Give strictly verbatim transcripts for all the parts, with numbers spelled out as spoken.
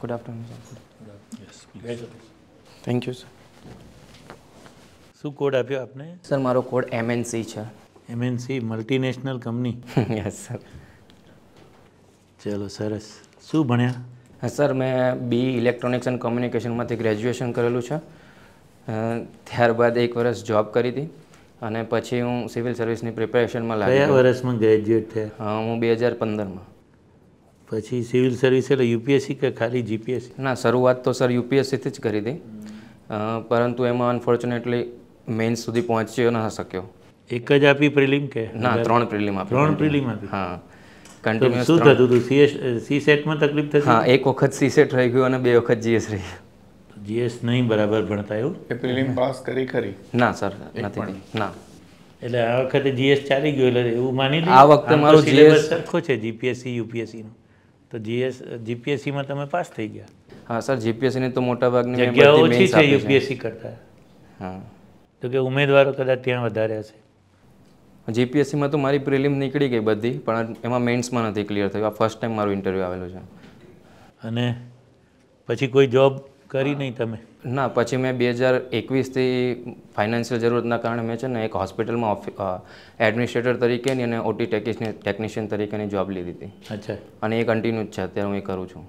Good afternoon sir. Yes please. Thank you sir. શું code આપ્યો આપને? સર મારો કોડ એમએનસી છે. MNC multinational company. Yes sir. ચલો સરસ. શું ભણ્યા? હા સર મેં બી ઇલેક્ટ્રોનિક્સ એન્ડ કોમ્યુનિકેશનમાંથી ગ્રેજ્યુએશન કરેલું છે. ત્યારબાદ એક વર્ષ જોબ કરી હતી અને પછી હું સિવિલ સર્વિસની પ્રિપેરેશનમાં લાગી કયા વર્ષમાં ગ્રેજ્યુએટ થયા? હું બે હજાર પંદરમાં. પછી સિવિલ સર્વિસ એટલે યુપીએસસી કે ખાલી જીપીએસસી? ના, શરૂઆત તો સર યુપીએસસીથી જ કરી હતી, પરંતુ એમાં અનફોર્ચ્યુનેટલી મેઇન્સ સુધી પહોંચ્યો ન શક્યો. એક જ આપી પ્રિલિમ કે? ના, ત્રણ પ્રિલિમ આપી. ત્રણ પ્રિલિમ આપી? હા. કન્ટિન્યુઅસ. શું થતું હતું? સીએસ સી સેટમાં તકલીફ થતી? હા, એક વખત સી સેટ રહી ગયું અને બે વખત જીએસ રહી ગયું. જીએસ નહીં બરાબર ભણતા એવું? એ પ્રિલિમ પાસ કરી ખરી? ના સર, નથી. ના, એટલે આ વખતે જીએસ ચાલી ગયું એટલે એવું માની લો આ વખતે મારું જીએસ સરખો છે જીપીએસસી યુપીએસસીનો, તો જીએસ જીપીએસસીમાં તમે પાસ થઈ ગયા. હા સર, જીપીએસસીની તો મોટા ભાગની જગ્યાઓ ઓછી છે યુપીએસસી કરતાં. હા, તો કે ઉમેદવારો કદાચ ત્યાં વધારે હશે. જીપીએસસીમાં તો મારી પ્રિલિમ નીકળી ગઈ બધી, પણ એમાં મેઇન્સમાં નથી ક્લિયર થયું. આ ફર્સ્ટ ટાઈમ મારું ઇન્ટરવ્યૂ આવેલું છે. અને પછી કોઈ જોબ કરી નહીં તમે? ના, પછી મેં બે હજાર એકવીસથી ફાઇનાન્શિયલ જરૂરતના કારણે મેં છે ને એક હોસ્પિટલમાં એડમિનિસ્ટ્રેટર તરીકેની અને ઓટી ટેકનિશિયન ટેકનિશિયન તરીકેની જોબ લીધી હતી. અચ્છા. અને એ કન્ટિન્યુ જ છે અત્યારે, હું એ કરું છું.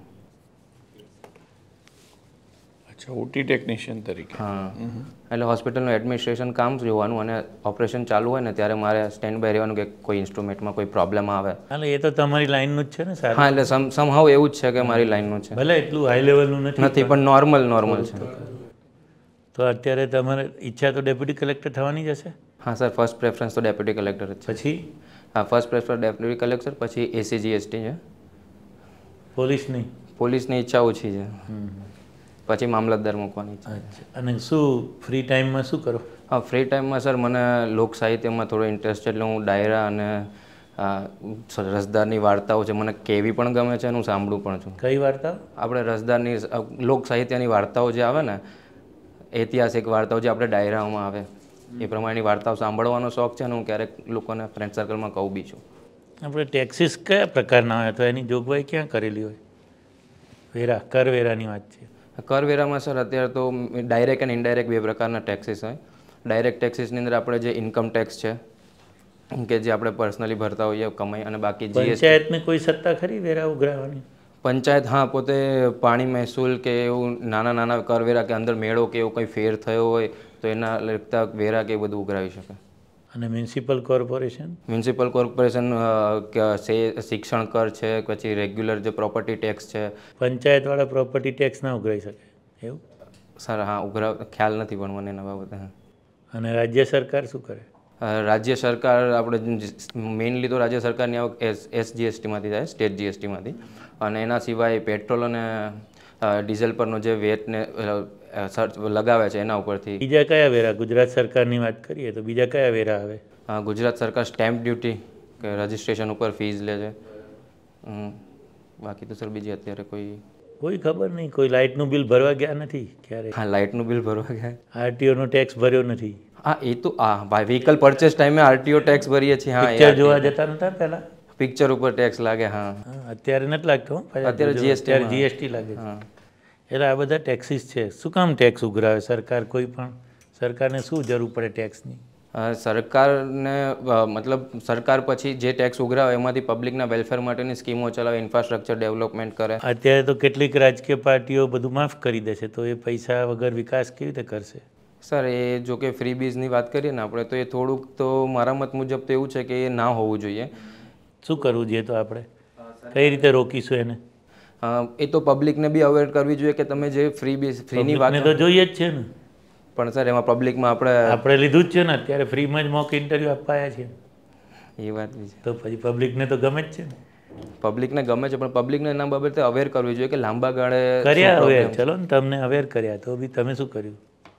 અચ્છા, ઓટી ટેકનિશિયન તરીકે? હા, એટલે હોસ્પિટલનું એડમિનિસ્ટ્રેશન કામ જોવાનું અને ઓપરેશન ચાલુ હોય ને ત્યારે મારે સ્ટેન્ડ બાય રહેવાનું કે કોઈ ઇન્સ્ટ્રુમેન્ટમાં કોઈ પ્રોબ્લેમ આવે. એટલે એ તો તમારી લાઈનનું જ છે ને સારું? હા, એટલે સમ સમહાવ એવું જ છે કે મારી લાઈનનું છે. ભલે એટલું હાઈ લેવલનું નથી નથી, પણ નોર્મલ નોર્મલ છે. તો અત્યારે તમારે ઈચ્છા તો ડેપ્યુટી કલેક્ટર થવાની જ હશે? હા સર, ફર્સ્ટ પ્રેફરન્સ તો ડેપ્યુટી કલેક્ટર જ છે. પછી? હા, ફર્સ્ટ પ્રેફરન્સ ડેપ્યુટી કલેક્ટર, પછી એસીજીએસટી છે. પોલીસ નહીં? પોલીસની ઈચ્છા ઓછી છે, પછી મામલતદાર મૂકવાની ઈચ્છા. અચ્છા. અને શું ફ્રી ટાઈમમાં શું કરો? હા, ફ્રી ટાઈમમાં સર મને લોક સાહિત્યમાં થોડો ઇન્ટરેસ્ટ છે, એટલે હું ડાયરા અને રસદારની વાર્તાઓ છે મને કહેવી પણ ગમે છે અને હું સાંભળું પણ છું. કઈ વાર્તાઓ? આપણે રસદારની લોક સાહિત્યની વાર્તાઓ જે આવે ને, ઐતિહાસિક વાર્તાઓ જે આપણે ડાયરાઓમાં આવે, એ પ્રમાણેની વાર્તાઓ સાંભળવાનો શોખ છે અને હું ક્યારેક લોકોને ફ્રેન્ડ સર્કલમાં કહું બી છું. આપણે ટેક્સીસ કયા પ્રકારના હોય તો એની જોગવાઈ ક્યાં કરેલી હોય? વેરા, કરવેરાની વાત છે. કરવેરામાં સર અત્યારે તો ડાયરેક્ટ અને ઇનડાયરેક્ટ બે પ્રકારના ટેક્સીસ હોય. ડાયરેક્ટ ટેક્સીસની અંદર આપણે જે ઇન્કમ ટેક્સ છે કે જે આપણે પર્સનલી ભરતા હોઈએ કમાઈ, અને બાકી પંચાયતને કોઈ સત્તા ખરી વેરા ઉઘરાવવાની? પંચાયત હા, પોતે પાણી મહેસૂલ કે એવું નાના નાના કરવેરા કે અંદર મેળો કે એવું કંઈ ફેર થયો હોય તો એના લગતા વેરા કે બધું ઉઘરાવી શકે. અને મ્યુનિસિપલ કોર્પોરેશન? મ્યુનિસિપલ કોર્પોરેશન શિક્ષણ કર છે, પછી રેગ્યુલર જે પ્રોપર્ટી ટેક્સ છે. પંચાયતવાળા પ્રોપર્ટી ટેક્સ ના ઉઘરાવી શકે એવું? સર હા, ઉઘરાવ ખ્યાલ નથી પણ મને એના બાબતે. અને રાજ્ય સરકાર શું કરે? રાજ્ય સરકાર આપણે મેઇનલી તો રાજ્ય સરકારની આવક એસ એસજીએસટીમાંથી થાય, સ્ટેટ જીએસટીમાંથી. અને એના સિવાય પેટ્રોલ અને ડીઝલ પરનો જે વેટને લગાવે છે એના ઉપરથી. બીજા કયા વેરા? ગુજરાત સરકારની વાત કરીએ તો બીજા કયા વેરા આવે? ગુજરાત સરકાર સ્ટેમ્પ ડ્યુટી કે રજિસ્ટ્રેશન ઉપર ફીસ લે છે. બાકી તો સર બીજી અત્યારે કોઈ કોઈ ખબર નહીં. કોઈ લાઇટનું બિલ ભરવા ગયા નથી ક્યારે? હા, લાઇટનું બિલ ભરવા ગયા. આરટીઓનો ટેક્સ ભર્યો નથી? હા, એ તો હા ભાઈ, વ્હીકલ પરચેસ ટાઈમે આરટીઓ ટેક્સ ભરીએ છીએ. હા, પિક્ચર જોવા જતા નતા પહેલા? પિક્ચર ઉપર ટેક્સ લાગે. હા, અત્યારે નથી લાગતો. અત્યારે જીએસટી જીએસટી લાગે છે. એટલે આ બધા ટેક્સીસ છે. શું કામ ટેક્સ ઉઘરાવે સરકાર? કોઈ પણ સરકારને શું જરૂર પડે ટેક્સની? સરકારને મતલબ સરકાર પછી જે ટેક્સ ઉઘરાવે એમાંથી પબ્લિકના વેલફેર માટેની સ્કીમો ચલાવે, ઇન્ફ્રાસ્ટ્રક્ચર ડેવલપમેન્ટ કરે. અત્યારે તો કેટલીક રાજકીય પાર્ટીઓ બધું માફ કરી દેશે, તો એ પૈસા વગર વિકાસ કેવી રીતે કરશે? સર એ જો કે ફ્રી બીઝની વાત કરીએ ને આપણે, તો એ થોડુંક તો મારા મત મુજબ તો એવું છે કે એ ના હોવું જોઈએ. શું કરવું જોઈએ તો આપણે કઈ રીતે રોકીશું એને? એ તો પબ્લિકને બી અવેર કરવી જોઈએ કે તમે જે ફ્રી બીઝ ફ્રીની વાત તો જોઈએ જ છે ને. પણ સર એમાં પબ્લિકમાં આપણે આપણે લીધું જ છે ને, અત્યારે ફ્રીમાં જ મોક ઇન્ટરવ્યૂ અપાયા છે. એ વાત બી છે. તો પછી પબ્લિકને તો ગમે જ છે ને. પબ્લિકને ગમે છે, પણ પબ્લિકને એના બાબતે અવેર કરવી જોઈએ કે લાંબા ગાળે કર્યા અવેર. ચલો ને, તમને અવેર કર્યા તો બી તમે શું કર્યું?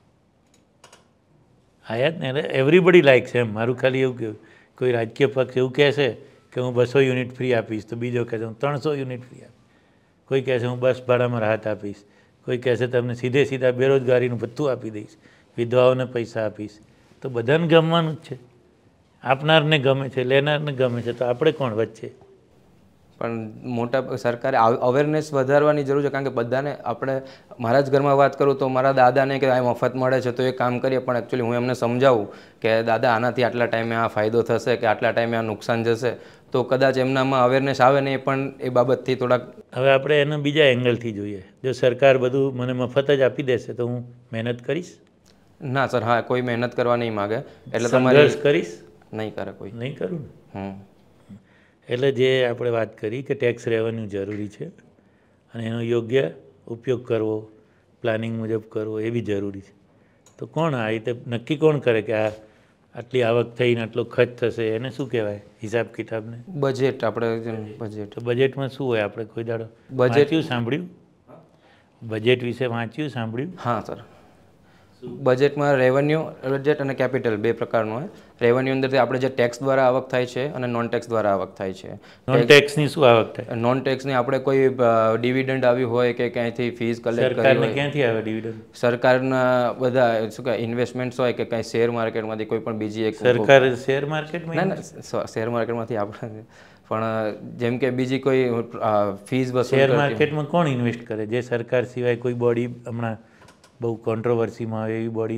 આયા જ ને. એટલે એવરીબડી લાઈક છે એમ. મારું ખાલી એવું કહ્યું, કોઈ રાજકીય પક્ષ એવું કહેશે કે હું બસો યુનિટ ફ્રી આપીશ, તો બીજો કહેશે હું ત્રણસો યુનિટ ફ્રી આપીશ. કોઈ કહેશે હું બસ ભાડામાં રાહત આપીશ. કોઈ કહેશે તમને સીધે સીધા બેરોજગારીનું ભથ્થું આપી દઈશ, વિધવાઓને પૈસા આપીશ. તો બધાને ગમવાનું જ છે. આપનારને ગમે છે, લેનારને ગમે છે, તો આપણે કોણ વચ્ચે? પણ મોટા સરકારે અવેરનેસ વધારવાની જરૂર છે, કારણ કે બધાને આપણે મારા જ ઘરમાં વાત કરું તો મારા દાદાને કે આ મફત મળે છે તો એ કામ કરીએ, પણ એકચ્યુઅલી હું એમને સમજાવું કે દાદા આનાથી આટલા ટાઈમે આ ફાયદો થશે કે આટલા ટાઈમે આ નુકસાન જશે, તો કદાચ એમનામાં અવેરનેસ આવે ને એ પણ એ બાબતથી થોડાક. હવે આપણે એનો બીજા એંગલથી જોઈએ. જો સરકાર બધું મને મફત જ આપી દેશે તો હું મહેનત કરીશ? ના સર, હા, કોઈ મહેનત કરવા નહીં માગે. એટલે સંઘર્ષ કરીશ? નહીં કરે કોઈ. નહીં કરું ને. હમ એટલે જે આપણે વાત કરી કે ટેક્સ રેવન્યુ જરૂરી છે અને એનો યોગ્ય ઉપયોગ કરવો, પ્લાનિંગ મુજબ કરવો એ બી જરૂરી છે. તો કોણ આ રીતે નક્કી કોણ કરે કે આ આટલી આવક થઈને આટલો ખર્ચ થશે? એને શું કહેવાય હિસાબ કિતાબને? બજેટ. આપણે બજેટ. તો બજેટમાં શું હોય? આપણે કોઈ દાડો બજેટ વાંચ્યું, સાંભળ્યું? બજેટ વિશે વાંચ્યું, સાંભળ્યું? હા સર, બજેટમાં રેવન્યુ બજેટ અને કેપિટલ બે પ્રકારનું હોય. રેવન્યુ અંદરથી આપણે જે ટેક્સ દ્વારા આવક થાય છે અને નોન ટેક્સ દ્વારા આવક થાય છે. નોન ટેક્સની શું આવક થાય? નોન ટેક્સની આપણે કોઈ ડિવિડન્ડ આવ્યું હોય કે ક્યાંયથી ફીસ કલેક્ટ કરી સરકારને હોય. ક્યાંથી આવે ડિવિડન્ડ? સરકારના બધા શું કહે ઇન્વેસ્ટમેન્ટ્સ હોય કે કાંઈ શેર માર્કેટમાંથી કોઈ પણ બીજી એક. સરકાર શેર માર્કેટમાં? ના ના, શેર માર્કેટમાંથી આપણે પણ જેમ કે બીજી કોઈ ફીસ વસૂલ. શેર માર્કેટમાં કોણ ઇન્વેસ્ટ કરે? જે સરકાર સિવાય કોઈ બોડી હમણાં બહુ કોન્ટ્રોવર્સીમાં આવે એવી બોડી?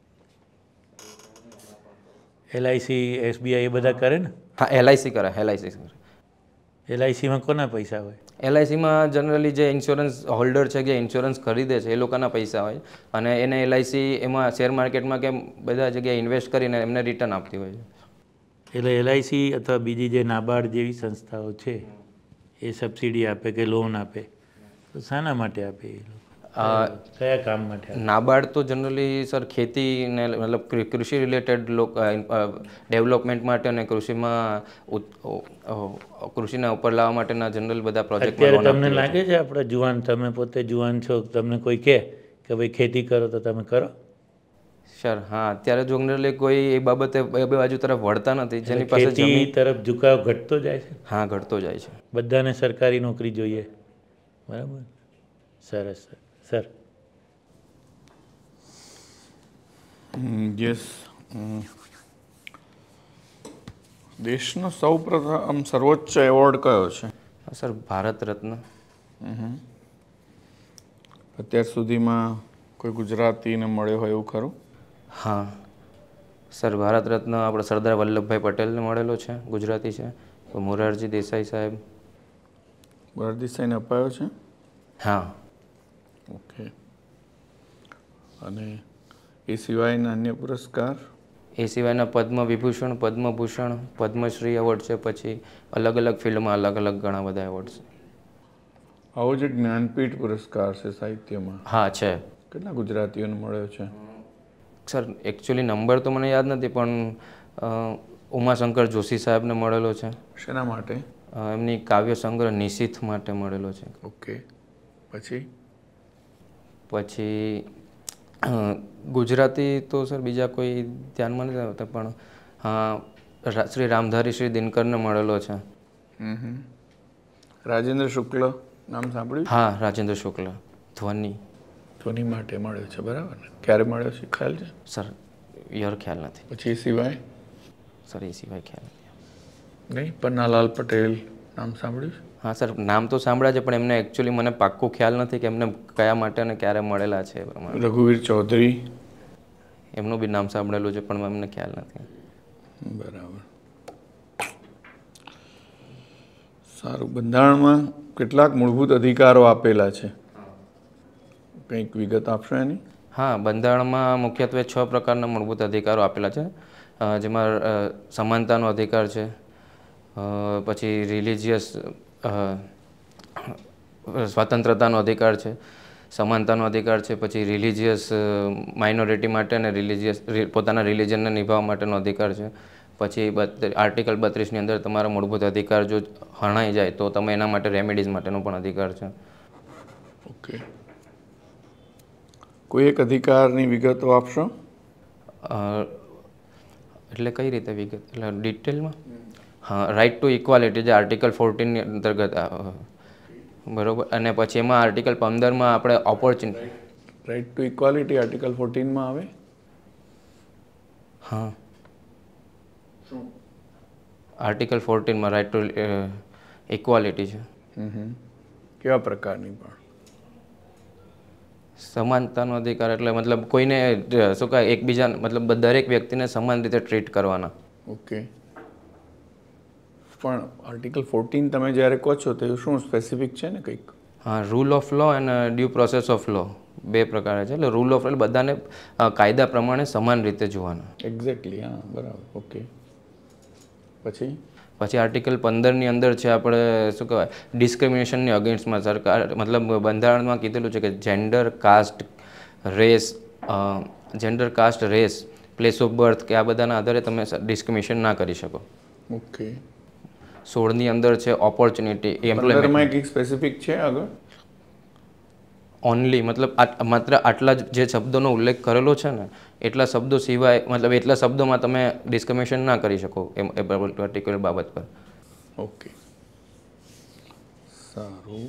એલઆઈસી, એસબીઆઈ એ બધા કરે ને? હા, એલઆઈસી કરે. એલઆઈસી કરે. એલઆઈસીમાં કોના પૈસા હોય? એલઆઈસીમાં જનરલી જે ઇન્સ્યોરન્સ હોલ્ડર છે કે ઇન્સ્યોરન્સ ખરીદે છે એ લોકોના પૈસા હોય, અને એને એલઆઈસી એમાં શેર માર્કેટમાં કે બધા જગ્યાએ ઇન્વેસ્ટ કરીને એમને રિટર્ન આપતી હોય છે. એટલે એલઆઈસી અથવા બીજી જે નાબાર્ડ જેવી સંસ્થાઓ છે એ સબસિડી આપે કે લોન આપે તો શાના માટે આપે? એ લોકો કયા કામ માટે? નાબાર્ડ તો જનરલી સર ખેતીને મતલબ કૃષિ રિલેટેડ ડેવલપમેન્ટ માટે અને કૃષિમાં કૃષિના ઉપર લાવવા માટેના જનરલ બધા પ્રોજેક્ટ. અત્યારે તમને લાગે છે આપણે જુવાન, તમે પોતે જુવાન છો, તમને કોઈ કહે કે ભાઈ ખેતી કરો તો તમે કરો? સર હા, અત્યારે જનરલી કોઈ એ બાબતે બે બાજુ તરફ વળતા નથી. જેની પાસે ખેતી તરફ ઝુકાવ ઘટતો જાય છે? હા, ઘટતો જાય છે. બધાને સરકારી નોકરી જોઈએ, બરાબર? સરસ સર. સર યસ, દેશનો સૌ પ્રથમ સર્વોચ્ચ એવોર્ડ કયો છે? સર, ભારત રત્ન. અત્યાર સુધીમાં કોઈ ગુજરાતીને મળ્યો હોય એવું ખરું? હા સર, ભારત રત્ન આપણે સરદાર વલ્લભભાઈ પટેલને મળેલો છે, ગુજરાતી છે. તો મોરારજી દેસાઈ સાહેબ. મોરારજી દેસાઈને અપાયો છે? હા. ઓકે. અને એ સિવાયના અન્ય પુરસ્કાર? એ સિવાયના પદ્મ વિભૂષણ, પદ્મભૂષણ, પદ્મશ્રી એવોર્ડ છે. પછી અલગ અલગ ફિલ્ડમાં અલગ અલગ ઘણા બધા એવોર્ડ છે. આવો જ જ્ઞાનપીઠ પુરસ્કાર છે સાહિત્યમાં. હા છે. કેટલા ગુજરાતીઓને મળ્યો છે? સર એકચ્યુઅલી નંબર તો મને યાદ નથી, પણ ઉમાશંકર જોશી સાહેબને મળેલો છે. શેના માટે? એમની કાવ્ય સંગ્રહ નિશીથ માટે મળેલો છે. ઓકે. પછી પછી ગુજરાતી તો સર બીજા કોઈ ધ્યાનમાં નથી આવતા, પણ હા શ્રી રામધારી શ્રી દિનકરને મળેલો છે. રાજેન્દ્ર શુક્લ નામ સાંભળ્યું? હા, રાજેન્દ્ર શુક્લ. ધ્વનિ. ધ્વનિ માટે મળ્યો છે, બરાબર ને? ક્યારે મળ્યો છે ખ્યાલ છે? સર યર ખ્યાલ નથી. પછી એ સિવાય? સર એ સિવાય ખ્યાલ નથી. નહીં, પન્નાલાલ પટેલ નામ સાંભળ્યું? હા સર, નામ તો સાંભળ્યા છે, પણ એમને એકચ્યુઅલી મને પાક્કું ખ્યાલ નથી કે એમને કયા માટે અને ક્યારે મળેલા છે. રઘુવીર ચૌધરી? એમનું બી નામ સાંભળેલું છે, પણ એમને ખ્યાલ નથી. બરાબર. સારું. બંધારણમાં કેટલાક મૂળભૂત અધિકારો આપેલા છે? કંઈક વિગત આપશો એની? હા, બંધારણમાં મુખ્યત્વે છ પ્રકારના મૂળભૂત અધિકારો આપેલા છે, જેમાં સમાનતાનો અધિકાર છે, પછી રિલિજિયસ સ્વતંત્રતાનો અધિકાર છે, સમાનતાનો અધિકાર છે, પછી રિલિજિયસ માઇનોરિટી માટે અને રિલિજિયસ પોતાના રિલિજનને નિભાવવા માટેનો અધિકાર છે. પછી આર્ટિકલ બત્રીસની અંદર તમારા મૂળભૂત અધિકાર જો હણાઈ જાય તો તમે એના માટે રેમેડીઝ માટેનો પણ અધિકાર છે. ઓકે. કોઈ એક અધિકારની વિગતો આપશો? એટલે કઈ રીતે વિગત? એટલે ડિટેલમાં? હા, રાઇટ ટુ ઇક્વાલિટી જે આર્ટિકલ ફોર્ટીનની અંતર્ગત બરોબર. અને પછી એમાં આર્ટિકલ પંદરમાં આપણે opportunity. Right to equality article ફોર્ટીનમાં આવે? હા, આર્ટિકલ ફોર્ટીનમાં રાઇટ ટુ ઇક્વાલિટી છે. કેવા પ્રકારની પણ? સમાનતાનો અધિકાર એટલે મતલબ કોઈને શું કહે એકબીજા મતલબ દરેક વ્યક્તિને સમાન રીતે ટ્રીટ કરવાના. ઓકે, પણ આર્ટિકલ ફોર્ટીન તમે જ્યારે કહો છો તો શું સ્પેસિફિક છે ને કંઈક? હા, રૂલ ઓફ લો અને ડ્યુ પ્રોસેસ ઓફ લો બે પ્રકારે છે. એટલે રૂલ ઓફ લો બધાને કાયદા પ્રમાણે સમાન રીતે જોવાના. એક્ઝેક્ટલી, હા બરાબર. ઓકે, પછી પછી આર્ટિકલ પંદરની અંદર છે આપણે શું કહેવાય ડિસ્ક્રિમિનેશનની અગેન્સ્ટમાં સરકાર મતલબ બંધારણમાં કીધેલું છે કે gender, caste, race, gender, caste, race, place of birth કે આ બધાના આધારે તમે ડિસ્ક્રિમિનેશન ના કરી શકો. ઓકે. સોળની અંદર છે ઓપોર્ચ્યુનિટી એમ્પ્લોયમેન્ટમાં એક સ્પેસિફિક છે આગળ ઓનલી મતલબ માત્ર આટલા જ જે શબ્દોનો ઉલ્લેખ કરેલો છે ને એટલા શબ્દો સિવાય મતલબ એટલા શબ્દોમાં તમે ડિસ્ક્રિમિનેશન ના કરી શકો એમ એ પર્ટિક્યુલર બાબત પર. ઓકે, સારું.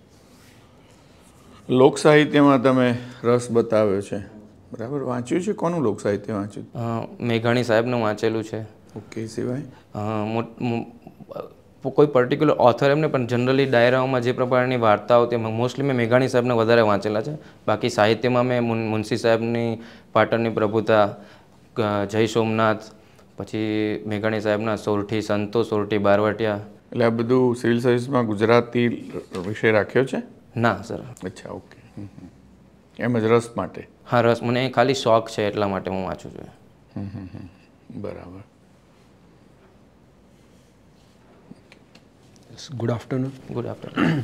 લોક સાહિત્યમાં તમે રસ બતાવ્યો છે, બરાબર. વાંચ્યું છે? કોનું લોક સાહિત્ય વાંચ્યું? મેઘાણી સાહેબનું વાંચેલું છે. ઓકે, સિવાય કોઈ પર્ટિક્યુલર ઓથર એમને પણ જનરલી ડાયરાઓમાં જે પ્રકારની વાર્તાઓ તે મોસ્ટલી મેં મેઘાણી સાહેબને વધારે વાંચેલા છે. બાકી સાહિત્યમાં મેં મુનશી સાહેબની પાટણની પ્રભુતા, જય સોમનાથ, પછી મેઘાણી સાહેબના સોરઠી સંતો, સોરઠી બારવટિયા. એટલે આ બધું સિવિલ સર્વિસમાં ગુજરાતી વિષય રાખ્યો છે? ના સર. અચ્છા, ઓકે. એમ જ રસ માટે? હા, રસ મને ખાલી શોખ છે એટલા માટે હું વાંચું છું. બરાબર. Good afternoon. Good afternoon.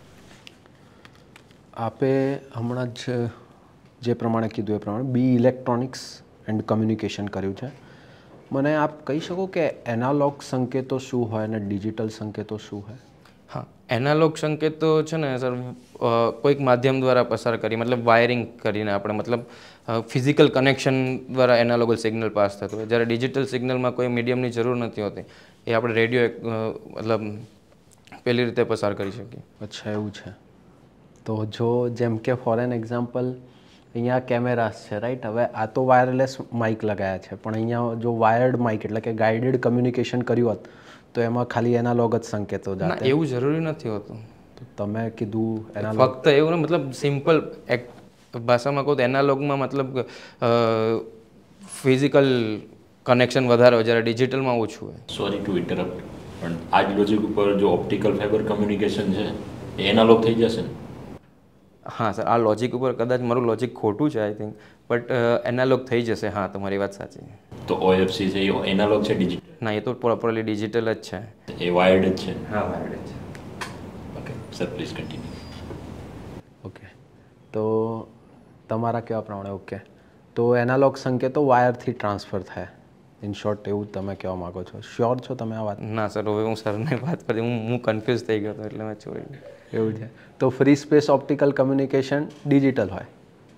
આપે હમણાં જ જે પ્રમાણે કીધું એ પ્રમાણે બી ઇલેક્ટ્રોનિક્સ એન્ડ કમ્યુનિકેશન કર્યું છે. મને આપ કહી શકો કે એનાલોગ સંકેતો શું હોય અને ડિજિટલ સંકેતો શું હોય? હા, એનાલોગ સંકેતો છે ને સર કોઈક માધ્યમ દ્વારા પસાર કરી મતલબ વાયરિંગ કરીને આપણે મતલબ ફિઝિકલ કનેક્શન દ્વારા એનાલોગ સિગ્નલ પાસ થતું હોય. જ્યારે ડિજિટલ સિગ્નલમાં કોઈ મીડિયમની જરૂર નથી હોતી. એ આપણે રેડિયો મતલબ પેલી રીતે પસાર કરી શકીએ. અચ્છા, એવું છે. તો જો જેમ કે ફોર એન એક્ઝામ્પલ અહીંયા કેમેરાસ છે, રાઈટ? હવે આ તો વાયરલેસ માઇક લગાવ્યા છે, પણ અહીંયા જો વાયર્ડ માઇક એટલે કે ગાઈડેડ કમ્યુનિકેશન કર્યું હોત તો એમાં ખાલી એનાલોગ જ સંકેતો જાતે. એવું જરૂરી નથી હોતું. તમે કીધું એનાલોગ, ફક્ત એવું ને મતલબ સિમ્પલ એક ભાષામાં કહું તો એનાલોગમાં મતલબ ફિઝિકલ કનેક્શન વધારે હોય જ્યારે ડિજિટલમાં ઓછું હોય. સોરી ટુ ઇન્ટરપ્ટ, પણ આ જ લોજિક ઉપર જો ઓપ્ટિકલ ફાઇબર કમ્યુનિકેશન છે એ એનાલોગ થઈ જશે ને? હા સર, આ લોજિક ઉપર કદાચ મારું લોજિક ખોટું છે આઈ થિંક, બટ એનાલોગ થઈ જશે. હા, તમારી વાત સાચી. તો ઓએફસી છે એ એનાલોગ છે ડિજિટલ? ના, એ તો પ્રોપરલી ડિજિટલ જ છે. એ વાયર્ડ જ છે? હા, વાયર્ડ જ છે. Okay sir, please continue. Okay, તો તમારા કહેવા પ્રમાણે ઓકે, તો એનાલોગ સંકેતો વાયરથી ટ્રાન્સફર થાય. ઇન શોર્ટ એવું તમે કહેવા માગો છો? શ્યોર છો તમે આ વાત? ના સર, હવે હું સરને વાત કરી હું હું કન્ફ્યુઝ થઈ ગયો હતો એટલે મેં છોડી. એવું છે. તો free space optical communication digital હોય?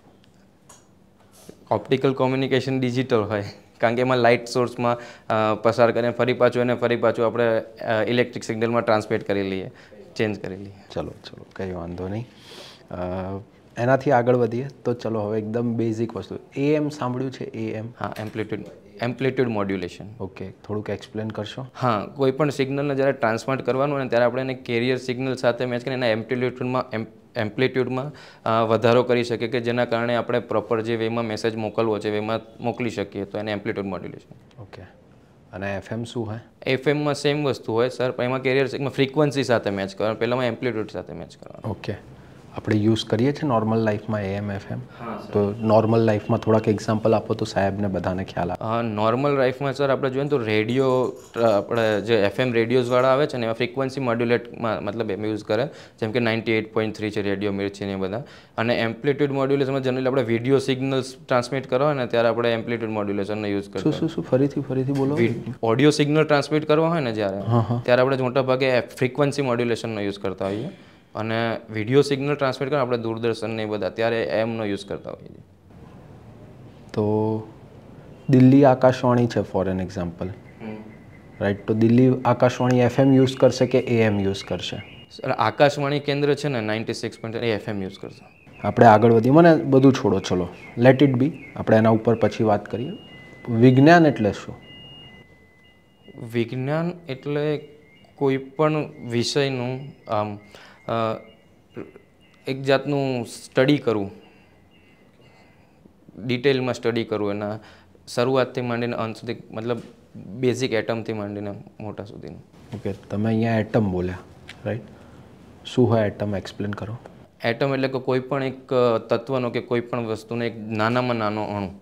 ઓપ્ટિકલ કોમ્યુનિકેશન ડિજિટલ હોય કારણ કે એમાં લાઇટ સોર્સમાં પસાર કરીને ફરી પાછું એને ફરી પાછું આપણે ઇલેક્ટ્રિક સિગ્નલમાં ટ્રાન્સમિટ કરી લઈએ, ચેન્જ કરી લઈએ. ચલો ચલો કંઈ વાંધો નહીં. એનાથી આગળ વધીએ તો ચલો હવે એકદમ બેઝિક વસ્તુ, એએમ સાંભળ્યું છે? એએમ? હા, એમ્પ્લિટ્યુડ એમ્પ્લિટ્યુડ મોડ્યુલેશન. ઓકે, થોડુંક એક્સપ્લેન કરશો? હા, કોઈ પણ સિગ્નલને જ્યારે ટ્રાન્સમિટ કરવાનું હોય ને ત્યારે આપણે એને કેરિયર સિગ્નલ સાથે મેચ કરીને એના એમ્પ્લિટ્યુડમાં એમ્પ્લિટ્યુડમાં વધારો કરી શકીએ કે જેના કારણે આપણે પ્રોપર જે વેમાં મેસેજ મોકલવો છે વેમાં મોકલી શકીએ, તો એને એમ્પ્લિટ્યુડ મોડ્યુલેશન. ઓકે, અને એફએમ શું હોય? એફએમમાં સેમ વસ્તુ હોય સર, પણ એમાં કેરિયર સિગ્નલ ફ્રીક્વન્સી સાથે મેચ કરવાનું, પહેલાંમાં એમ્પ્લિટ્યુડ સાથે મેચ કરવાનું. ઓકે, આપણે યુઝ કરીએ છીએ નોર્મલ લાઈફમાં એએમ એફએમ? તો નોર્મલ લાઈફમાં થોડાક એક્ઝામ્પલ આપો તો સાહેબને બધાને ખ્યાલ આવે. નોર્મલ લાઈફમાં સર આપણે જોઈએ તો રેડિયો આપણે જે એફએમ રેડિયોઝવાળા આવે છે ને એમાં ફ્રીક્વન્સી મોડ્યુલેટમાં મતલબ એમ યુઝ કરે, જેમ કે નાઇન્ટી એઇટ પોઈન્ટ થ્રી છે રેડિયો મિર્ચી ને બધા. અને એમ્પ્લિટ્યુડ મોડ્યુલેશનમાં જનરલી આપણે વિડીયો સિગ્નલ્સ ટ્રાન્સમિટ કરવા હોય ને ત્યારે આપણે એમ્પ્લિટ્યુડ મોડ્યુલેશનનો યુઝ શું કરતા. શું શું ફરીથી ફરીથી બોલો. ઓડિયો સિગ્નલ ટ્રાન્સમિટ કરવા હોય ને જ્યારે ત્યારે આપણે મોટા ભાગે ફ્રીક્વન્સી મોડ્યુલેશનનો યુઝ કરતા હોઈએ, અને વિડીયો સિગ્નલ ટ્રાન્સમિટ કરવા આપણે દૂરદર્શન ને બધા ત્યારે એમનો યુઝ કરતા હોઈએ છીએ. તો દિલ્હી આકાશવાણી છે ફોર એન એક્ઝામ્પલ, રાઈટ? તો દિલ્હી આકાશવાણી એફએમ યુઝ કરશે કે એએમ યુઝ કરશે? સર, આકાશવાણી કેન્દ્ર છે ને નાઇન્ટી સિક્સ પોઈન્ટ એ એફએમ યુઝ કરશે. આપણે આગળ વધીએ, મને બધું છોડો, ચલો લેટ ઇટ બી, આપણે એના ઉપર પછી વાત કરીએ. વિજ્ઞાન એટલે શું? વિજ્ઞાન એટલે કોઈ પણ વિષયનું આમ એક જાતનું સ્ટડી કરવું, ડિટેલમાં સ્ટડી કરવું, એના શરૂઆતથી માંડીને અંત સુધી, મતલબ બેઝિક એટમથી માંડીને મોટા સુધીનું. ઓકે, તમે અહીંયા એટમ બોલ્યા, રાઈટ? શું હોય એટમ, એક્સપ્લેન કરો. એટમ એટલે કે કોઈ પણ એક તત્વનો કે કોઈ પણ વસ્તુનો એક નાનામાં નાનો અણુ,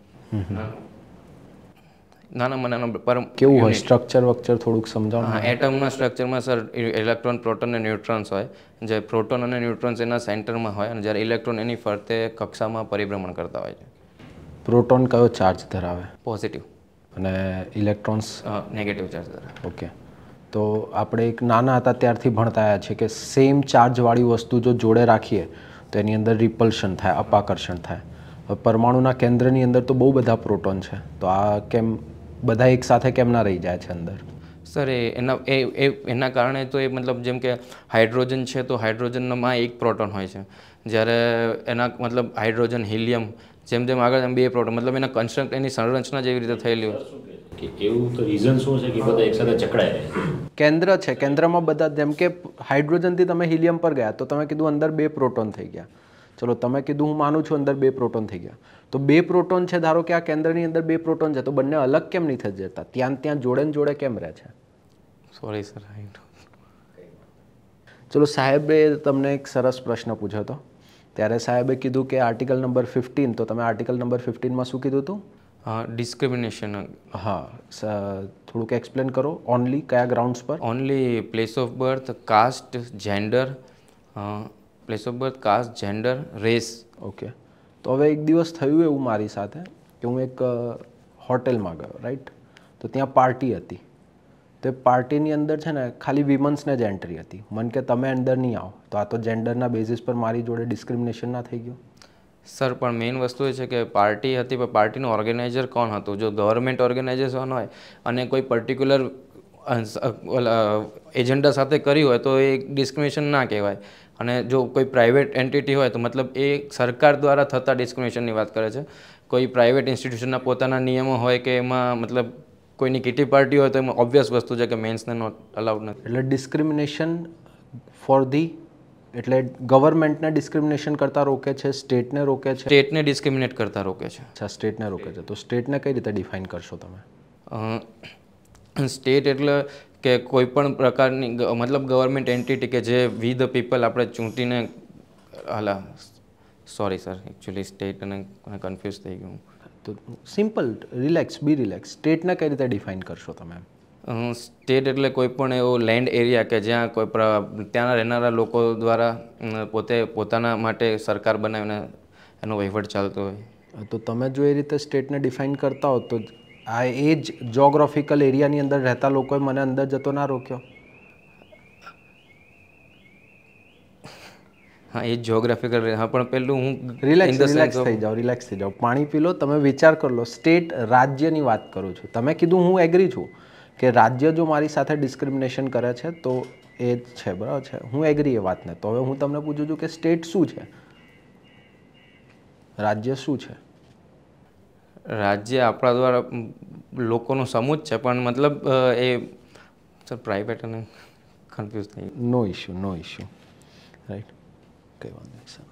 નાનામાં નાનો પર કેવું હોય સ્ટ્રક્ચર વક્ચર થોડુંક સમજાવો. હા, એટમના સ્ટ્રક્ચરમાં સર ઇલેક્ટ્રોન, પ્રોટોન અને ન્યુટ્રોન્સ હોય. જે પ્રોટોન અને ન્યુટ્રોન્સ એના સેન્ટરમાં હોય અને જ્યારે ઇલેક્ટ્રોન એની ફરતે કક્ષામાં પરિભ્રમણ કરતા હોય છે. પ્રોટોન કયો ચાર્જ ધરાવે? પોઝિટિવ. અને ઇલેક્ટ્રોન્સ? નેગેટિવ ચાર્જ ધરાવે. ઓકે, તો આપણે એક નાના હતા ત્યારથી ભણતા આવ્યા છે કે સેમ ચાર્જવાળી વસ્તુ જો જોડે રાખીએ તો એની અંદર રિપલ્શન થાય, અપાકર્ષણ થાય. પરમાણુના કેન્દ્રની અંદર તો બહુ બધા પ્રોટોન છે, તો આ કેમ બધા એક સાથે કેમ ના રહી જાય છે અંદર? સર એ એના એ એના કારણે તો એ મતલબ જેમ કે હાઇડ્રોજન છે તો હાઇડ્રોજનમાં એક પ્રોટોન હોય છે, જ્યારે એના મતલબ હાઇડ્રોજન, હિલિયમ, જેમ જેમ આગળ એમ બે પ્રોટોન, મતલબ એના કન્સ્ટ્રક્ટ એની સંરચના જેવી રીતે થયેલી હોય. કે એવું તો રીઝન શું છે કે બધા એકસાથે જકડાય રહે? કેન્દ્ર છે, કેન્દ્રમાં બધા, જેમ કે હાઇડ્રોજનથી તમે હિલિયમ પર ગયા તો તમે કીધું અંદર બે પ્રોટોન થઈ ગયા. ચલો, તમે કીધું હું માનું છું અંદર બે પ્રોટોન થઈ ગયા, તો બે પ્રોટોન છે, ધારો કે આ કેન્દ્રની અંદર બે પ્રોટોન છે, તો બંને અલગ કેમ નહીં થઈ જતા? ત્યાં ત્યાં જોડે ને જોડે કેમ રહે છે? Sorry sir. ચલો, સાહેબે તમને એક સરસ પ્રશ્ન પૂછ્યો હતો, ત્યારે સાહેબે કીધું કે આર્ટિકલ નંબર ફિફ્ટીન, તો તમે આર્ટિકલ નંબર ફિફ્ટીનમાં શું કીધું હતું? ડિસ્ક્રિમિનેશન. હા, થોડુંક એક્સપ્લેન કરો. ઓનલી કયા ગ્રાઉન્ડ્સ પર? Only place of birth, caste, gender, place of birth, caste, gender, race. Okay, તો હવે એક દિવસ થયું એવું મારી સાથે કે હું એક હોટેલમાં ગયો, રાઈટ? તો ત્યાં પાર્ટી હતી. તો એ પાર્ટીની અંદર છે ને ખાલી વિમન્સને જ એન્ટ્રી હતી. મને કે તમે અંદર નહીં આવો, તો આ તો જેન્ડરના બેઝિસ પર મારી જોડે ડિસ્ક્રિમિનેશન ના થઈ ગયું? સર, પણ મેઇન વસ્તુ એ છે કે પાર્ટી હતી, પણ પાર્ટીનું ઓર્ગેનાઇઝર કોણ હતું? જો ગવર્મેન્ટ ઓર્ગેનાઇઝેશન હોય અને કોઈ પર્ટિક્યુલર એજન્ડા સાથે કરી હોય તો એ ડિસ્ક્રિમિનેશન ના કહેવાય. અને જો કોઈ પ્રાઇવેટ એન્ટિટી હોય તો મતલબ એ સરકાર દ્વારા થતા ડિસ્ક્રિમિનેશનની વાત કરે છે. કોઈ પ્રાઇવેટ ઇન્સ્ટિટ્યુશનના પોતાના નિયમો હોય કે એમાં મતલબ કોઈની કિટી પાર્ટી હોય તો એમાં ઓબ્વિયસ વસ્તુ છે કે મેન્સને નોટ અલાઉડ નથી. એટલે ડિસ્ક્રિમિનેશન ફોર ધી, એટલે ગવર્મેન્ટને ડિસ્ક્રિમિનેશન કરતા રોકે છે, સ્ટેટને રોકે છે? સ્ટેટને ડિસ્ક્રિમિનેટ કરતા રોકે છે. અચ્છા, સ્ટેટને રોકે છે. તો સ્ટેટને કઈ રીતે ડિફાઇન કરશો તમે? સ્ટેટ એટલે કે કોઈ પણ પ્રકારની મતલબ ગવર્મેન્ટ એન્ટિટી કે જે વી ધ પીપલ આપણે ચૂંટીને, હાલા સોરી સર, એકચ્યુઅલી સ્ટેટ અને કન્ફ્યુઝ થઈ ગયું. તો સિમ્પલ, રિલેક્સ, બી રિલેક્સ. સ્ટેટને કઈ રીતે ડિફાઇન કરશો તમે? સ્ટેટ એટલે કોઈ પણ એવો લેન્ડ એરિયા કે જ્યાં કોઈ ત્યાંના રહેનારા લોકો દ્વારા પોતે પોતાના માટે સરકાર બનાવીને એનો વહીવટ ચાલતો હોય. તો તમે જો એ રીતે સ્ટેટને ડિફાઇન કરતા હો તો આ એ જ જોગ્રાફિકલ એરિયાની અંદર રહેતા લોકોએ મને અંદર જતો ના રોક્યો? હા, એ જોગ્રાફિકલ. હા, પણ પેલું હું રિલેક્સ રિલેક્સ થઈ જાઓ, રિલેક્સ થઈ જાઓ, પાણી પી લો, તમે વિચાર કરી લો. સ્ટેટ, રાજ્યની વાત કરું છું. તમે કીધું, હું એગ્રી છું કે રાજ્ય જો મારી સાથે ડિસ્ક્રિમિનેશન કરે છે તો એ જ છે, બરાબર છે, હું એગ્રી એ વાતને. તો હવે હું તમને પૂછું છું કે સ્ટેટ શું છે, રાજ્ય શું છે? રાજ્ય આપણા દ્વારા લોકોનો સમૂહ જ છે, પણ મતલબ એ સર પ્રાઇવેટ અને કન્ફ્યુઝ થઈ. No issue, no issue, right, કઈ વાંધો નહીં સર.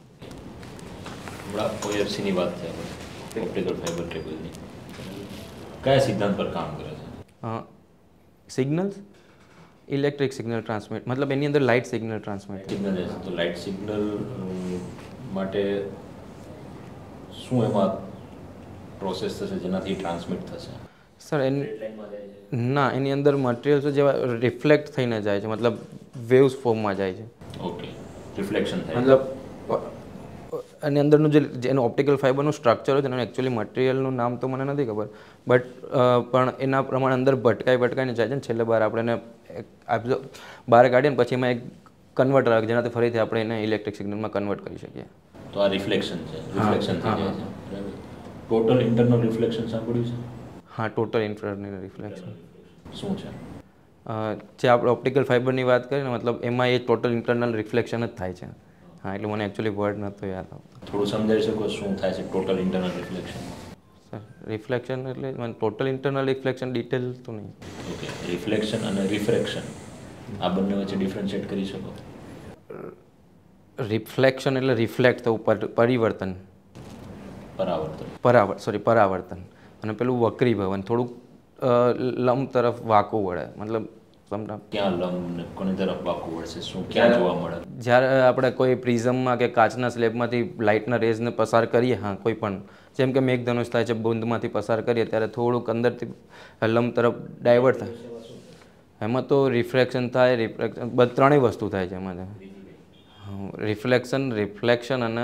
હમણાં ઓએફસીની વાત છે, ઓપ્ટિકલ ફાઇબર કેબલની, કયા સિદ્ધાંત પર કામ કરે છે? સિગ્નલ્સ, ઇલેક્ટ્રિક સિગ્નલ ટ્રાન્સમિટ, મતલબ એની અંદર લાઇટ સિગ્નલ ટ્રાન્સમિટ. સિગ્નલ તો લાઇટ સિગ્નલ માટે શું એમાં પ્રોસેસ થશે જેનાથી ટ્રાન્સમિટ થશે? સર એની ના, એની અંદર મટીરિયલ્સ જેવા રિફ્લેક્ટ થઈને જાય છે, મતલબ વેવ્સ ફોર્મમાં જાય છે. ઓકે, રિફ્લેક્શન થાય મતલબ એની અંદરનું જે એનું ઓપ્ટિકલ ફાઇબરનું સ્ટ્રક્ચર હોય છે એનું એકચ્યુઅલી મટીરિયલનું નામ તો મને નથી ખબર, બટ પણ એના પ્રમાણે અંદર ભટકાઈ ભટકાઈને જાય છે ને છેલ્લે બહાર આપણે એને બહાર કાઢીએ ને પછી એમાં એક કન્વર્ટર આવે જેનાથી ફરીથી આપણે એને ઇલેક્ટ્રિક સિગ્નલમાં કન્વર્ટ કરી શકીએ. તો આ રિફ્લેક્શન છે, રિફ્લેક્શન થઈ જાય છે. ટોટલ ઇન્ટરનલ રિફ્લેક્શન સાંભળ્યું છે? હા, ટોટલ ઇન્ફ્રારેડ રિફ્લેક્શન શું છે? જે આપણે ઓપ્ટિકલ ફાઇબરની વાત કરીએ ને, મતલબ એમાં એ ટોટલ ઇન્ટરનલ રિફ્લેક્શન જ થાય છે. હા, એટલે મને એકચ્યુઅલી વર્ડ નહોતો યાદ આવતો. થોડું સમજાવી શકો શું થાય છે total internal reflection? Sir, reflection એટલે મને ટોટલ ઇન્ટરનલ રિફ્લેક્શન ડિટેલ તો નહીં. ઓકે, રિફ્લેક્શન અને રિફ્રેક્શન આ બંને વચ્ચે ડિફરન્શિએટ કરી શકો? રિફ્લેક્શન એટલે રિફ્લેક્ટ થવું, પર- પરિવર્તન, પરાવર્તન. પરાવર્તન સોરી પરાવર્તન, અને પેલું વક્રીભવન થોડુંક અ, લંબ તરફ વાંકું વળે, મતલબ સમજા ક્યાં લંબ ને કોની તરફ વાંકું વળશે, શું ક્યાં જોવા મળે? જ્યારે આપણે કોઈ પ્રિઝમમાં કે કાચના સ્લેબમાંથી લાઇટના રેઝને પસાર કરીએ, હા કોઈ પણ, જેમ કે મેઘધનુષ થાય છે, બુંદમાંથી પસાર કરીએ ત્યારે થોડુંક અંદરથી લંબ તરફ ડાયવર્ટ થાય. એમાં તો રિફ્લેક્શન થાય, રિફ્લેક્શન બધ ત્રણેય વસ્તુ થાય છે એમાં. રિફ્લેક્શન રિફ્લેક્શન અને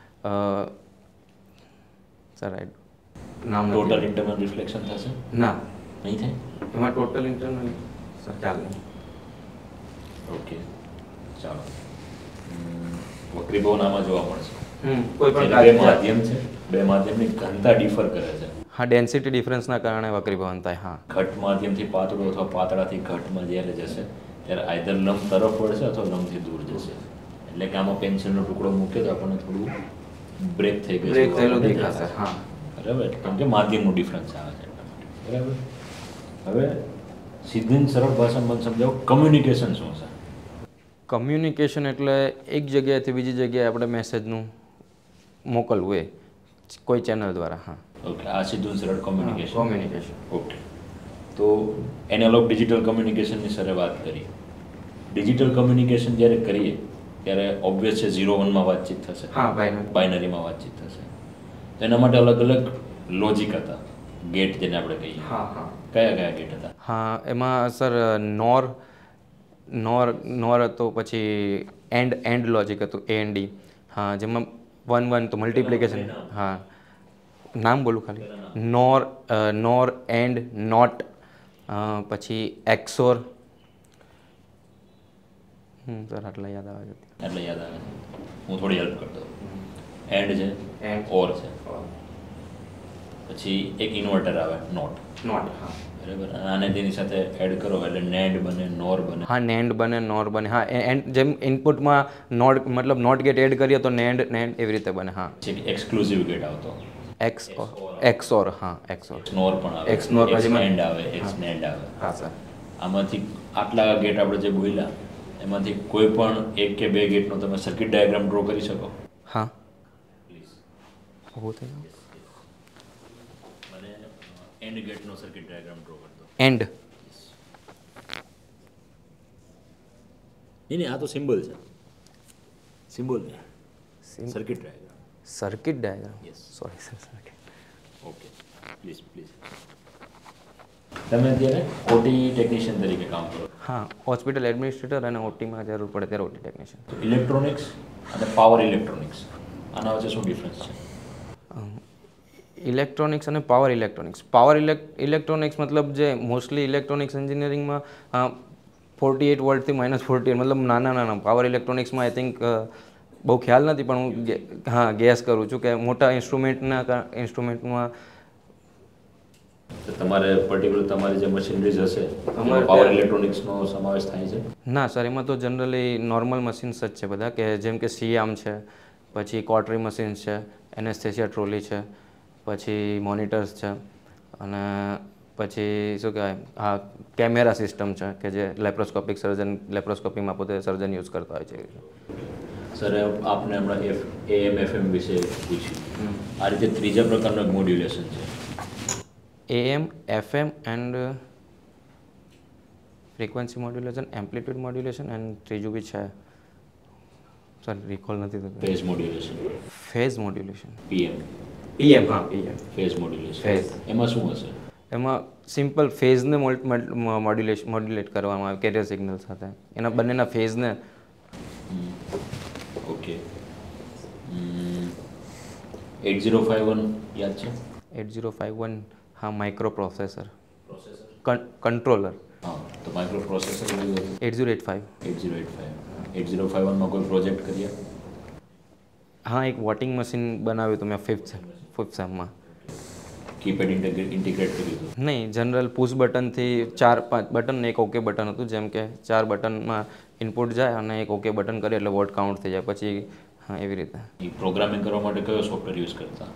સર નામ ટોટલ ઇન્ટરનલ રિફ્લેક્શન થશે? ના, નહીં થાય? એમાં ટોટલ ઇન્ટરનલ સર ખ્યાલ નહીં. ઓકે, ચાલો. હમ, વક્રીભવન આમાં જોવા મળશે. હમ કોઈ પણ જેને બે કાચ- માધ્યમ છે, બે માધ્યમની ઘનતા ડિફર કરે છે. હા, ડેન્સિટી ડિફરન્સના કારણે વક્રીભવન થાય. હા, ઘટ માધ્યમથી પાતળો અથવા પાતળાથી ઘટમાં જ્યારે જશે ત્યારે આઈધર લંબ તરફ વળશે અથવા લંબથી દૂર જશે. એટલે કે આમાં પેન્સિલનો ટુકડો મૂક્યો તો આપણને થોડું બ્રેક થઈ ગયું બ્રેક થયેલું દેખાશે. હા, બરાબર, કેમ કે માધ્યમનું ડિફરન્સ આવે છે એટલા માટે. બરાબર. હવે સીધી ને સરળ ભાષામાં મને સમજાવો, કમ્યુનિકેશન શું છે? કમ્યુનિકેશન એટલે એક જગ્યાએથી બીજી જગ્યાએ આપણે મેસેજનું મોકલવું, એ કોઈ ચેનલ દ્વારા. હા, ઓકે, આ સીધું ને સરળ કમ્યુનિકેશન. કોમ્યુનિકેશન. ઓકે, તો એનાલોગ ડિજિટલ કમ્યુનિકેશનની સરે વાત કરી. ડિજિટલ કમ્યુનિકેશન જ્યારે કરીએ ત્યારે ઓબ્વિયસ છે ઝીરો વનમાં વાતચીત થશે, હા, binary. બાયનરીમાં વાતચીત થશે. તો એના માટે અલગ અલગ લોજિક હતા, ગેટ જેને આપણે કહીએ. હા હા કયા કયા ગેટ હતા? હા, એમાં સર નોર નોર નોર હતો, પછી એન્ડ એન્ડ લોજિક હતું, એ એન્ડ ડી. હા, જેમાં વન વન તો મલ્ટિપ્લિકેશન. હા, નામ બોલું ખાલી. નોર નોર એન્ડ નોટ, પછી એક્સોર. હમ સર આટલા યાદ આવે છે. એટલે યાદ આવે છે, હું થોડી હેલ્પ કરતો. એન્ડ છે, And. ઓર છે, પછી એક ઇન્વર્ટર આવે, નોટ. નોટ. હા બરાબર, આને તેની સાથે એડ કરો એટલે નેન્ડ બને, નોર બને. હા, નેન્ડ બને, નોર બને. હા, એન્ડ જેમ ઇનપુટમાં નોટ મતલબ નોટ ગેટ એડ કરીએ તો નેન્ડ નેન્ડ એવી રીતે બને. હા, છે એક્સક્લુઝિવ ગેટ આવતો, એક્સ એક્સોર. હા, એક્સોર. નોર પણ આવે, XNOR પછી મને- એક્સનેન્ડ આવે, એક્સનેન્ડ આવે. હા સર. આમાંથી આટલા ગેટ આપણે જે બોલ્યા એમાંથી કોઈ પણ એક કે બે ગેટનો તમે સર્કિટ ડાયાગ્રામ ડ્રો કરી શકો? હા, પ્લીઝ ઊભું થઈ જાઓ. મને એન્ડ ગેટનો સર્કિટ ડાયાગ્રામ ડ્રો કરી દો. એન્ડ. નહીં નહીં, આ તો સિમ્બલ છે, symbol circuit diagram. Circuit diagram. Yes. Sorry sir, circuit. Okay, please please. તમે અત્યારે ઓટી ટેકનિશિયન તરીકે કામ કરો. હા, હોસ્પિટલ એડમિનિસ્ટ્રેટર અને ઓટીમાં જરૂર પડે ત્યારે ઓટી ટેકનિશિયન. તો ઇલેક્ટ્રોનિક્સ અને પાવર ઇલેક્ટ્રોનિક્સ આના વચ્ચે શું ડિફરન્સ છે? ઇલેક્ટ્રોનિક્સ અને પાવર ઇલેક્ટ્રોનિક્સ. પાવર ઇલેક્ટ્રોનિક્સ મતલબ જે મોસ્ટલી ઇલેક્ટ્રોનિક્સ એન્જિનિયરિંગમાં ફોર્ટી એટ વોલ્ટથી માઇનસ ફોર્ટી એટ મતલબ નાના નાના. પાવર ઇલેક્ટ્રોનિક્સમાં આઈ થિંક બહુ ખ્યાલ નથી, પણ હું ગે- હા ગેસ કરું છું કે મોટા ઇન્સ્ટ્રુમેન્ટના ઇન્સ્ટ્રુમેન્ટમાં તો તમારે પર્ટિક્યુલર તમારી જે મશીનરીઝ હશે અમારે એમાં પાવર ત્યાં- ઇલેક્ટ્રોનિક્સનો સમાવેશ થાય છે? ના સર, એમાં તો જનરલી નોર્મલ મશીન્સ જ છે બધા, કે જેમ કે સીઆમ છે, પછી કોટરી મશીન્સ છે, એનેસ્થેસિયા ટ્રોલી છે, પછી મોનિટર્સ છે, અને પછી શું કહેવાય, હા કેમેરા સિસ્ટમ છે કે જે લેપ્રોસ્કોપિક સર્જન લેપ્રોસ્કોપીમાં પોતે સર્જન યુઝ કરતા હોય છે. સર આપને હમણાં એફ એએમ એફએમ વિશે પૂછ્યું, આ રીતે ત્રીજા પ્રકારનું મોડ્યુલેશન છે. AM FM and frequency modulation, amplitude modulation and ત્રીજું બી છે સર, રિકોલ નથી થતું. Phase modulation, phase modulation. PM PM. હા, પીએમ. Phase modulation. Phase. એમાં શું હશે? એમાં સિમ્પલ ફેઝને મોડ્યુલેશન મોડ્યુલેટ કરવામાં આવે કેરિયર સિગ્નલ સાથે, એના બંનેના ફેઝને. Okay, eight zero five one યાદ છે? Eight zero five one. હા, માઇક્રો પ્રોસેસર પ્રોસેસર. કંટ્રોલર. હા, તો માઇક્રો પ્રોસેસર કયું હતું? Eight zero eight five. Eight zero eight five. Eight zero five વનમાં કોઈ પ્રોજેક્ટ કર્યા? હા, એક વોટિંગ મશીન બનાવ્યું હતું મેં ફિફ્થ ફિફ્થ સેમમાં. કીપેડ ઇન્ટિગ્રેટ ઇન્ટિગ્રેટ કર્યું હતું? નહીં, જનરલ પુશ બટનથી ચાર પાંચ બટન ને એક ઓકે બટન હતું, જેમ કે ચાર બટનમાં ઇનપુટ જાય અને એક ઓકે બટન કરીએ એટલે વોટ કાઉન્ટ થઈ જાય, પછી હા એવી રીતે. એ પ્રોગ્રામિંગ કરવા માટે કયો સોફ્ટવેર યુઝ કરતા?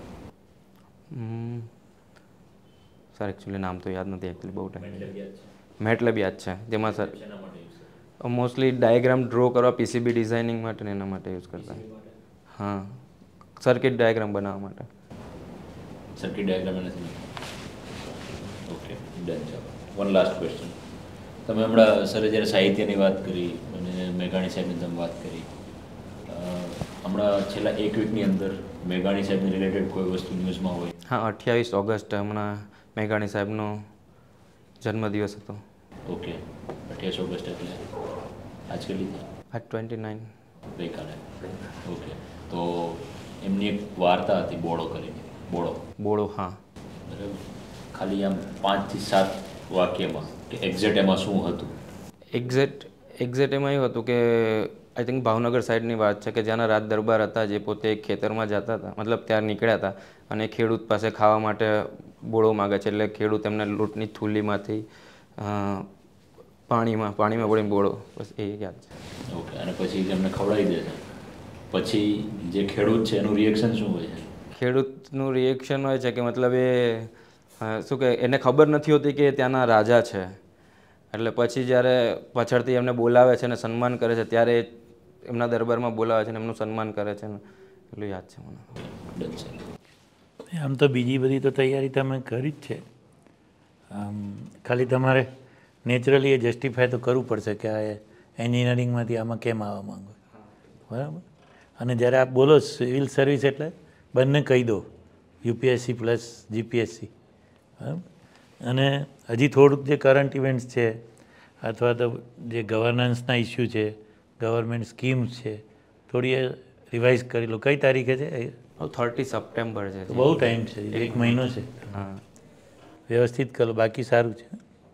સર એકચ્યુઅલી નામ તો યાદ નથી, એકચ્યુઅલી બહુ ટાઈમ. MATLAB યાદ છે? મેટલેબ યાદ છે, જેમાં સર શેના માટે યુઝ કરતા? મોસ્ટલી ડાયાગ્રામ ડ્રો કરવા પીસીબી ડિઝાઇનિંગ માટે ને એના માટે યુઝ કરતા. હા, સર્કિટ ડાયાગ્રામ બનાવવા માટે. સર્કિટ ડાયાગ્રામ નથી. Okay, done. ચાલો, વન લાસ્ટ ક્વેશ્ચન. તમે હમણાં સરે જ્યારે સાહિત્યની વાત કરી અને મેઘાણી સાહેબની તમે વાત કરી, હમણાં છેલ્લા એક વીકની અંદર મેઘાણી સાહેબને રિલેટેડ કોઈ વસ્તુ ન્યૂઝમાં હોય? હા, અઠ્યાવીસ ઓગસ્ટ હમણાં મેઘાણી સાહેબનો જન્મદિવસ હતો. ઓકે, અઠ્યાવીસ ઓગસ્ટ એટલે આજ કેટલી છે? આજ ટ્વેન્ટી નાઇન. ગઈકાલે. ઓકે, તો એમની એક વાર્તા હતી બોળો કરીને. બોળો બોળો હા. બરાબર. ખાલી આમ પાંચથી સાત વાક્યમાં કે એક્ઝેક્ટ એમાં શું હતું? એક્ઝેક્ટ એક્ઝેક્ટ એમાં એવું હતું કે આઈ થિંક ભાવનગર સાઈડની વાત છે કે જ્યાંના રાજ દરબાર હતા જે પોતે ખેતરમાં જતા હતા, મતલબ ત્યાં નીકળ્યા હતા અને ખેડૂત પાસે ખાવા માટે બોળો માગે છે, એટલે ખેડૂત એમને લૂંટની થૂલીમાંથી પાણીમાં પાણીમાં પડીને બોળો, બસ એ યાદ છે. ઓકે, અને પછી એમને ખવડાવી દે છે, પછી જે ખેડૂત છે એનું રિએક્શન શું હોય છે? ખેડૂતનું રિએક્શન હોય છે કે મતલબ એ શું કે એને ખબર નથી હોતી કે ત્યાંના રાજા છે, એટલે પછી જ્યારે પાછળથી એમને બોલાવે છે અને સન્માન કરે છે ત્યારે એમના દરબારમાં બોલાવે છે અને એમનું સન્માન કરે છે ને એટલું યાદ છે મને. આમ તો બીજી બધી તો તૈયારી તમે કરી જ છે, આમ ખાલી તમારે નેચરલી એ જસ્ટિફાય તો કરવું પડશે કે આ એન્જિનિયરિંગમાંથી આમાં કેમ આવવા માંગો, બરાબર. અને જ્યારે આપ બોલો સિવિલ સર્વિસ એટલે બંને કહી દો, યુપીએસસી પ્લસ જીપીએસસી, બરાબર. અને હજી થોડુંક જે કરંટ ઇવેન્ટ્સ છે અથવા તો જે ગવર્નન્સના ઇસ્યુ છે, ગવર્મેન્ટ સ્કીમ્સ છે, થોડી એ રિવાઇઝ કરી લો. કઈ તારીખે છે? થર્ટી સપ્ટેમ્બર છે. બહુ ટાઈમ છે, એક મહિનો છે. હા, વ્યવસ્થિત કરો, બાકી સારું છે.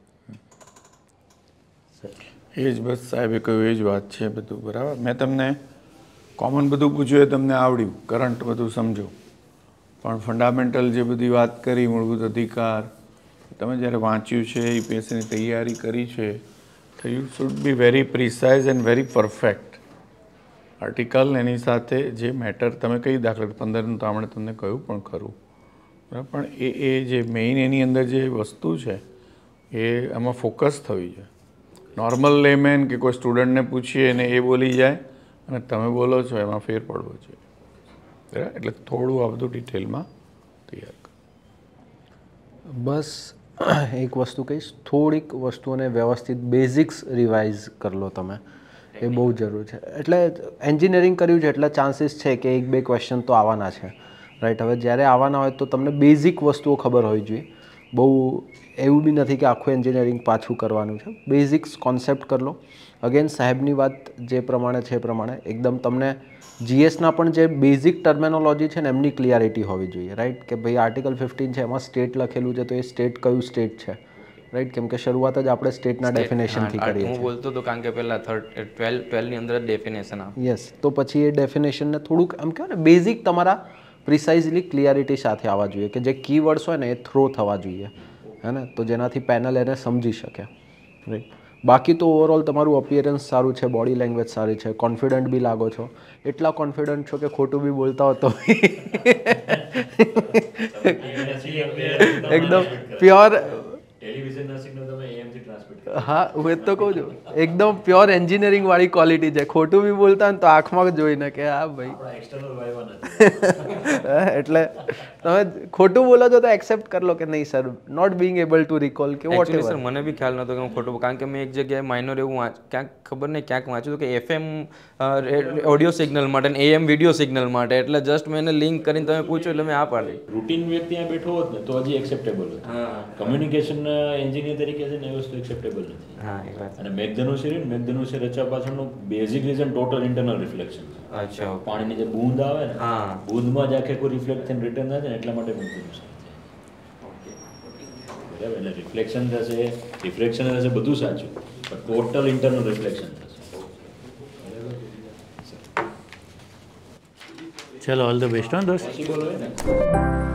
એ જ બસ સાહેબે કહ્યું એ જ વાત છે બધું બરાબર. મેં તમને કોમન બધું પૂછ્યું એ તમને આવડ્યું, કરંટ બધું સમજો, પણ ફંડામેન્ટલ જે બધી વાત કરી, મૂળભૂત અધિકાર, તમે જ્યારે વાંચ્યું છે, યુપીએસસીની તૈયારી કરી છે, તો you should be very precise and very perfect. Article એની સાથે જે મેટર તમે કઈ દાખલા પંદરનું તો આપણે તમને કહ્યું પણ ખરું, બરાબર. પણ એ એ જે મેઇન એની અંદર જે વસ્તુ છે એ આમાં ફોકસ થવી છે. નોર્મલ લેમેન કે કોઈ સ્ટુડન્ટને પૂછીએ ને એ બોલી જાય અને તમે બોલો છો, એમાં ફેર પડવો છે, બરાબર. એટલે થોડું આ બધું ડિટેલમાં તૈયાર કરો. બસ એક વસ્તુ કહીશ, થોડીક વસ્તુઓને વ્યવસ્થિત બેઝિક્સ રિવાઇઝ કરી લો તમે, એ બહુ જરૂર છે. એટલે એન્જિનિયરિંગ કર્યું છે એટલે ચાન્સીસ છે કે એક બે ક્વેશ્ચન તો આવવાના છે, રાઈટ. હવે જ્યારે આવવાના હોય તો તમને બેઝિક વસ્તુઓ ખબર હોવી જોઈએ. બહુ એવું બી નથી કે આખું એન્જિનિયરિંગ પાછું કરવાનું છે. બેઝિક્સ કોન્સેપ્ટ કરી લો. અગેન સાહેબની વાત જે પ્રમાણે છે એ પ્રમાણે એકદમ તમને જીએસના પણ જે બેઝિક ટર્મિનોલોજી છે ને એમની ક્લિયરિટી હોવી જોઈએ, રાઈટ. કે ભાઈ આર્ટિકલ ફિફ્ટીન છે એમાં સ્ટેટ લખેલું છે તો એ સ્ટેટ કયું સ્ટેટ છે, રાઈટ. કેમ કે શરૂઆત જ આપણે સ્ટેટના ડેફિનેશનથી કરીએ હું બોલતો હતો કારણ કે પહેલાં થર્ડ ટ્વેલ્વ ટ્વેલ્વની અંદર જ ડેફિનેશન આવે. યસ, તો પછી એ ડેફિનેશનને થોડુંક આમ કહેવાય ને બેઝિક તમારા પ્રિસાઇઝલી ક્લિયરિટી સાથે આવવા જોઈએ, કે જે કીવર્ડ્સ હોય ને એ થ્રો થવા જોઈએ, હે ને, તો જેનાથી પેનલ એને સમજી શકે, રાઈટ. બાકી તો ઓવરઓલ તમારું અપિયરન્સ સારું છે, બોડી લેંગ્વેજ સારી છે, કોન્ફિડન્ટ બી લાગો છો. એટલા કોન્ફિડન્ટ છો કે ખોટું બી બોલતા હો તો એકદમ પ્યોર. હા, હું એ તો કહું છું, એકદમ પ્યોર એન્જિનિયરિંગ વાળી ક્વોલિટી છે. ખોટું બી બોલતા ને તો આંખમાં જોઈને કે હા ભાઈ, એટલે તમે ખોટું બોલો છો તો એક્સેપ્ટ કરી લો કે નહીં sir, not being able to recall કે વોટ એકચ્યુઅલી સર મને બી ખ્યાલ નહોતો કે હું ખોટું, કારણ કે મેં એક જગ્યાએ માઇનર એવું વાંચ ક્યાંક ખબર નહીં ક્યાંક વાંચ્યું હતું કે એફએમ ઓડિયો સિગ્નલ માટે ને એએમ વિડીયો સિગ્નલ માટે, એટલે જસ્ટ મેં એને લિંક કરીને તમે પૂછ્યું એટલે મેં આ પાડી. રૂટીન વ્યક્તિ ત્યાં બેઠો હોત ને તો હજી એક્સેપ્ટેબલ હોત. કમ્યુનિકેશન એન્જિનિયર તરીકે છે ને એ વસ્તુ એક્સેપ્ટેબલ નથી. હા, એ વાત. અને મેઘધનુષ્ય રહ્યું ને, મેઘધનુષ્ય રચવા પાછળનું basic reason total internal reflection. અચ્છા. પાણીની જે બૂંદ આવે ને, હા, બૂંદમાં જ આખે કોઈ રિફ્લેક્ટ થઈને રિટર્ન થાય ને, એટલા માટે મેઘધનુષ્ય છે. બરાબર. એટલે રિફ્લેક્શન થશે, રિફ્લેક્શન થશે, બધું સાચું, પણ ટોટલ ઇન્ટરનલ રિફ્લેક્શન થશે. ચલો, ઓલ ધ બેસ્ટ હો દોસ્ત. પોસિબલ હોય ને